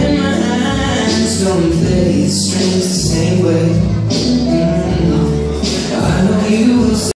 in my hands, don't play the strings the same way.